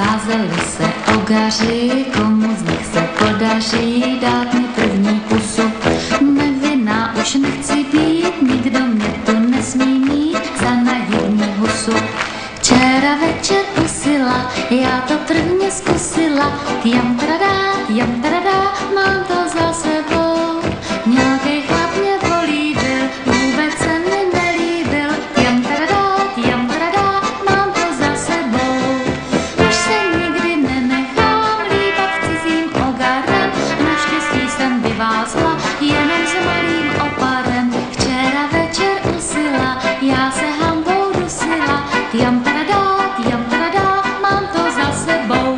Scházeli se ogaři, komu z nich se podaří dát mi první pusu. Nevinná už nechci být, nikdo mě tu nesmí mít za naivní husu. Včera večer usila, já to prvně zkusila, jam tradá, mám to za sebou. Nějakej chlap mě políbil, vůbec se mi nelíbil, jam tradá, mám to za sebou. Už se nikdy nenechám líbat cizím ogarem, naštěstí jsem vyvázla jenom s malým oparem. Včera večer usila, já se hambou dusila, jam tradá, mám to za sebou.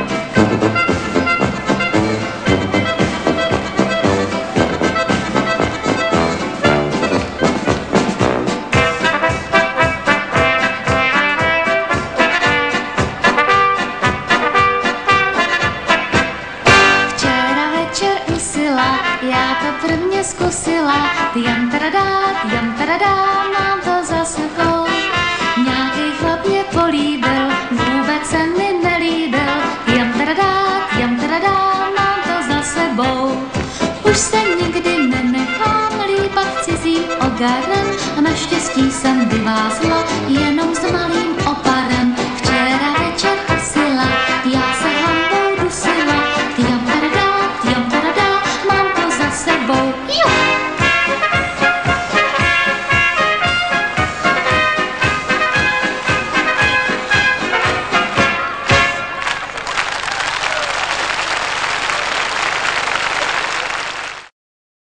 Včera večer usila, já to prvně zkusila, jam tradá, mám to za sebou. Nějakej chlap mě políbil, vůbec se mi nelíbil, jam tradá, mám to za sebou. Už se nikdy nenechám líbat cizím ogarem a naštěstí jsem vyvázla jenom s malým